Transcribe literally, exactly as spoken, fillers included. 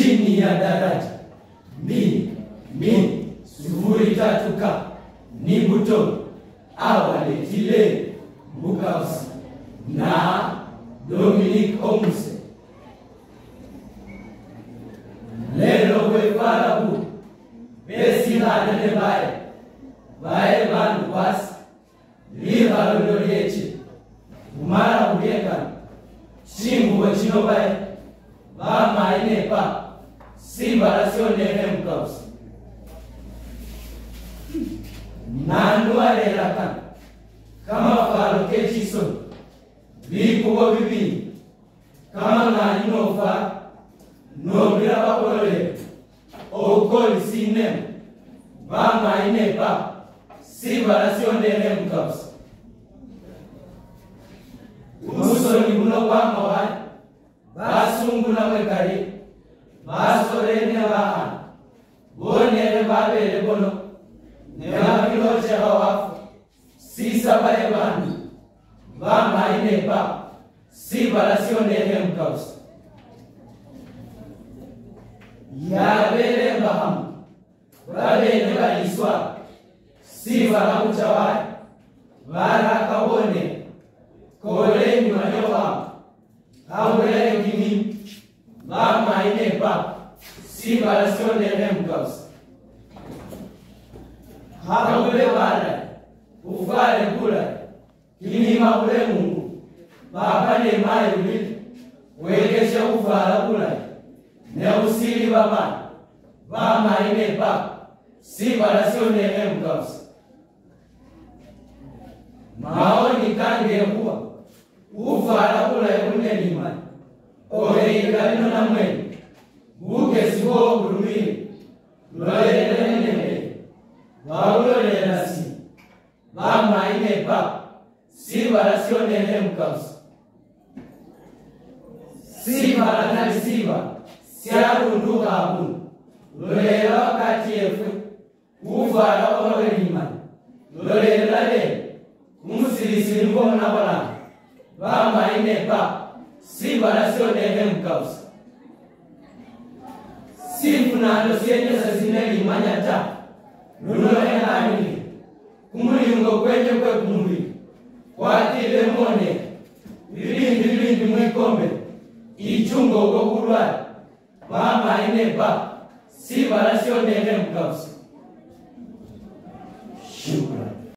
chini ya daraja mbili mbili sufuri tatu ka ni Butonge awaletile Mbuka na Dominic Omuse. Lelo we farabu besi hada ne bae bae bandu basi liva lololieche umara ugeka chimbu wachino bae ba maine pa simba rasione Mbuka nandu alela kan kama faro kechiso bikubo bibi kama ngani nofa no bila bakolole okoli sinem ba maine pa simba rasione Mbuka muso ni buno kwa mawai basungu na wekari basorene ba bonere babele bono neba biloche hawafu sisa bae bandi ba maine pa simba rasione Mbuka ya bele bahamu babele baliswa simba la uchawai bara kabone kole ni manyoha haure gini ba maine pa simba rasione Mbuka haure bara ufale kula kini maule Mungu baba ne mai uli wekesha ufala kula ne usili baba ba maine pa simba rasione Mbuka maoni kange kuwa ufala kula yune limani ohe ikalino na mweni buke siwo kurumini lolele nene waulole nasi ba maine pa simba rasione Mbuka simba na simba siarunduka hakuna lolele wakati efu ufala ohe limani lolele lale umusilisili mbona wala ba maine pa simba rasione Mbuka sifu na ando sienye sa sineli manyata nulole nani kumulungo kwenye kwe kumuli kwa tile mone ilindi ilindi mwikombe ichungo kukulwa ba maine pa simba rasione Mbuka. Shukra.